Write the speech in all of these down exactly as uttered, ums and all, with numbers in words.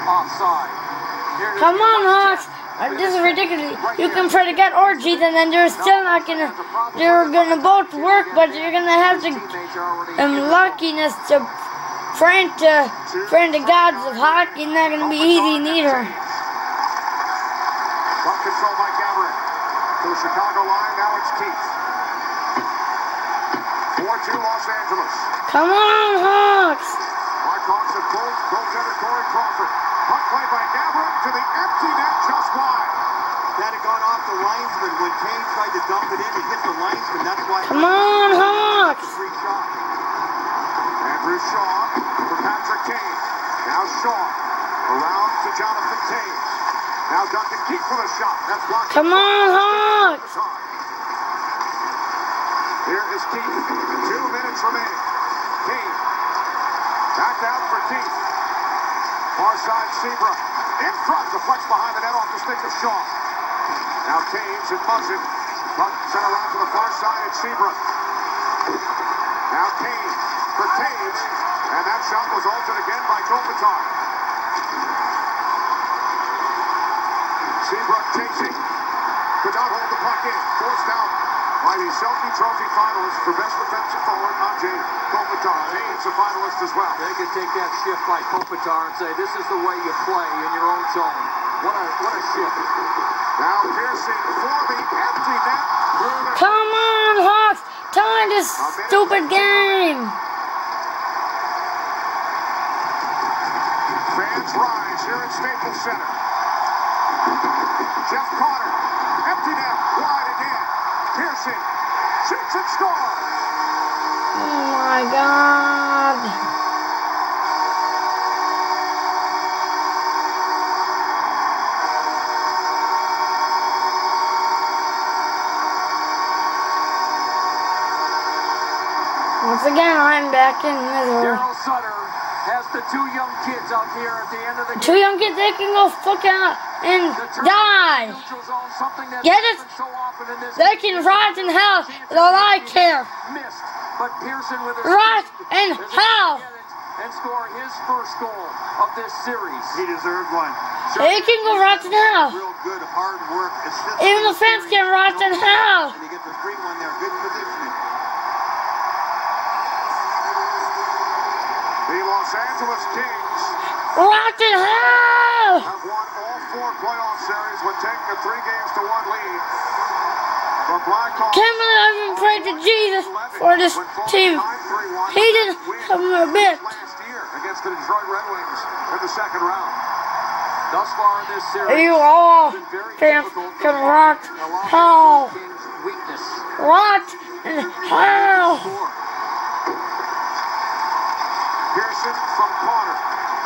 offside. Come on, Hawks. Uh, this is ridiculous. You can try to get orgies, and then you're still not gonna. You're gonna both work, but you're gonna have to um luckiness to friend to friend the gods of hockey. Not gonna be easy neither. Puck control by Gabriel to the Chicago line. Now it's Keith. four two Los Angeles. Come on, Hawks. Blackhawks have pulled goaltender Corey Crawford. Puck play by Gabriel to the empty net just wide. That had gone off the linesman when Kane tried to dump it in. It hit the linesman. That's why. Come on, Hawks. Free shot. Andrew Shaw for Patrick Kane. Now Shaw around to Jonathan Taves. Now Duncan Keith for the shot. That's blocked. Come on, Hawks. Here is Keith. Two minutes remaining. Kane. Back out for Keith. Far side Sebra. In front. Deflects behind the net off the stick of Shaw. Now Taves in motion. Puck sent around to the far side at Sebra. Now Kane for Taves. And that shot was altered again by Kopitar. Seabrook chasing. Could not hold the puck in. Forced out by the Selke Trophy finalist for best defensive forward, Andrei Kopitar. He's a finalist as well. They could take that shift by Kopitar and say, this is the way you play in your own zone. What a, what a shift. Now piercing for the empty net. Come on, Hawks. Time this stupid game. Fans rise here at Staples Center. Jeff Carter, empty net, wide again. Pearson shoots and scores. Oh my God. Once again, I'm back in misery. Daryl Sutter has the two young kids out here at the end of the game. Two young kids, they can go fuck out and die. Get it? They can rot in hell. That's all I care. Missed, but Pearson with his Rot in hell. And score his first goal of this series. He deserved one. They can go rot in hell. Real good hard work. Even the fans can rot in hell. And you get the free one there. Good positioning. The Los Angeles Kings Rot in hell. have won all four playoff series when taking a three games to one lead. The Blackhawks Can't believe I even prayed to Jesus for this team. He didn't help me a bit. last year against the Detroit Red Wings in the second round. Thus far in this series, You all fans can rot hell. Kings' weakness. Rot in hell. Pearson from Carter.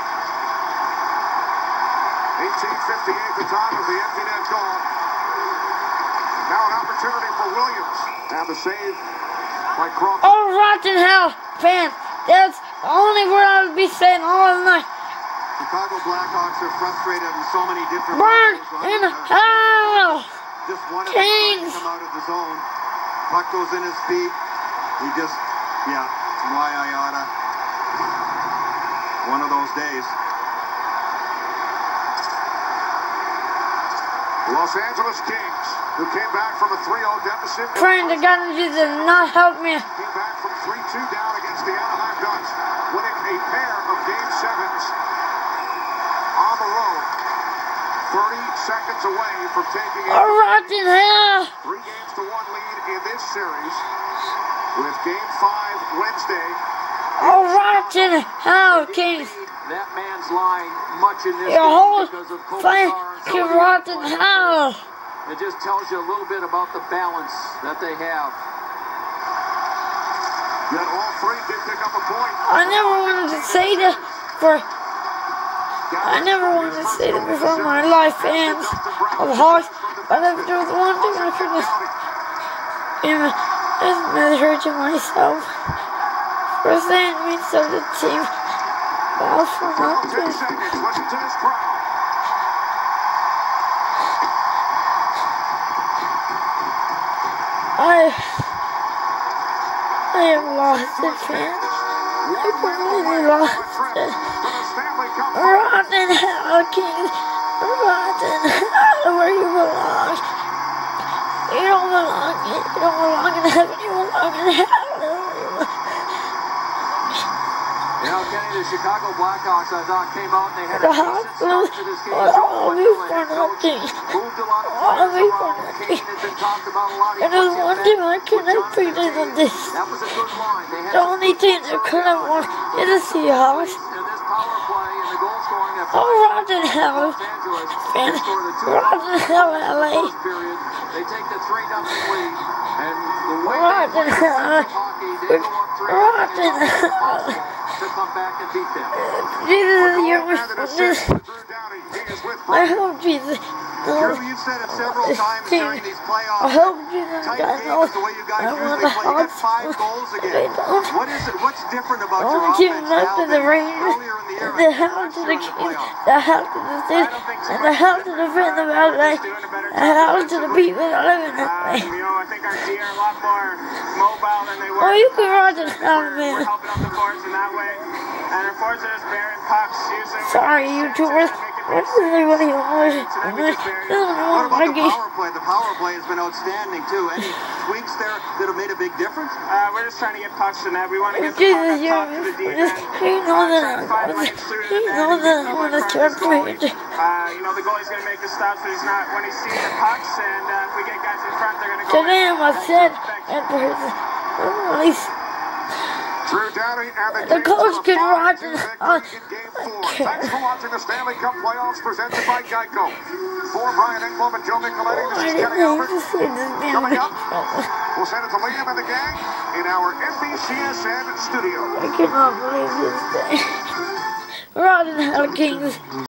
eighteen fifty-eight, the time of the empty net goal. Now an opportunity for Williams. And the save by Crawford. Oh, rot in hell, fans. That's the only word I would be saying all night. Chicago Blackhawks are frustrated in so many different Burn ways. in hell. Just one of them Kings. trying to come out of the zone. Puck goes in his feet. He just, yeah, why I oughta. One of those days. Los Angeles Kings, who came back from a three oh deficit. Praying to God that you did not help me. Came back from three two down against the Anaheim Ducks, winning a pair of Game sevens on the road. thirty seconds away from taking a Oh, rot in hell. three games to one lead in this series with Game five Wednesday. Oh, rot in hell, Kings. That man's lying much in this Your game whole because of thing Kopitar. can rot in hell. It just tells you a little bit about the balance that they have. Yet all three did pick up a point. I never wanted to say that for. I never wanted to say that before my life, fans of Hawks. But if there was one thing I couldn't. And it's hurting myself for saying me so the team. Well, for Final ten nothing. seconds. Listen to this crowd. I, I have lost it, fans. I completely lost it. Rot in hell, in heaven, you belong in hell. You know, Kenny, the Chicago Blackhawks, I thought, came out and they had The a decent hospitals start to this game. are all Joe be Wendell, for head coach, nothing. moved a lot of All players be for around. nothing. Kane had been talked about a lot. He And there's puts him one back thing I with cannot Jonathan forget on Taves. this. That was a good line. They had The some only good team hits that early could have on. won But is the Seahawks. and this power play and the goal scoring that Oh, rotten hell, Los Angeles fans. scored the two Rotten hell, L A. first period. They take the three nothing lead. And the way Rotten they play hell. defensive hockey, they go up three nothing. Rotten It's almost hell. impossible to come back and beat them. Jesus, you're this. I hope Jesus. Drew, you've said it several times during these playoffs. I hope Jesus Tight got games, no. the way you guys I want usually the play. You got Hawks. five goals They again. don't. What is it? What's different about your Only team offense left now in the than Rangers. earlier in the year? The and hell last to year the in the Kings. playoffs? The hell to the city. And the hell to the fans of L A. The hell to the people that live in L A. Um, you know, I think our D are a lot more mobile than they were. Oh, you can run it down, We're, man. we're helping out the forwards in that way. And our forwards are just bearing pucks, using Sorry, YouTubers. What is everybody always What doing about my the game? power play? The power play has been outstanding too. Any tweaks there that have made a big difference? Uh, we're just trying to get pucks to net. We want to get the Jesus, puck up you're top to the deep just, end. you know Uh, that trying to find I lanes through to you the net know and that keep I them want to in front start of the goalie. playing. Uh, you know, the goalie's going to make the stops, but he's not, when he's seeing the pucks, and uh, if we get guys in front, they're going to go Today in. I'm upset at at least Drew Downey and the the coach can watch it. Uh, Thanks for watching the Stanley Cup playoffs presented by Geico. For Brian Engblom and Joe Nicoletti, I this is didn't Kenny even Albert. see this Coming up, damn. we'll send it to Liam and the gang in our N B C S N studio. I cannot believe this thing. Rotten Hell Kings.